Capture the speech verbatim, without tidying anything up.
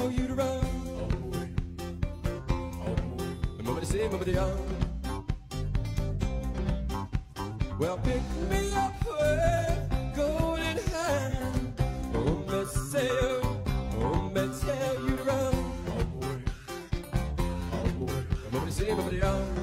tell you to run. All the way, all the way. The moment I say, moment I young. Well, pick me up with golden hand. Oh, me say, oh, me tell you to run. All the way, all the way. The moment I say, moment I young.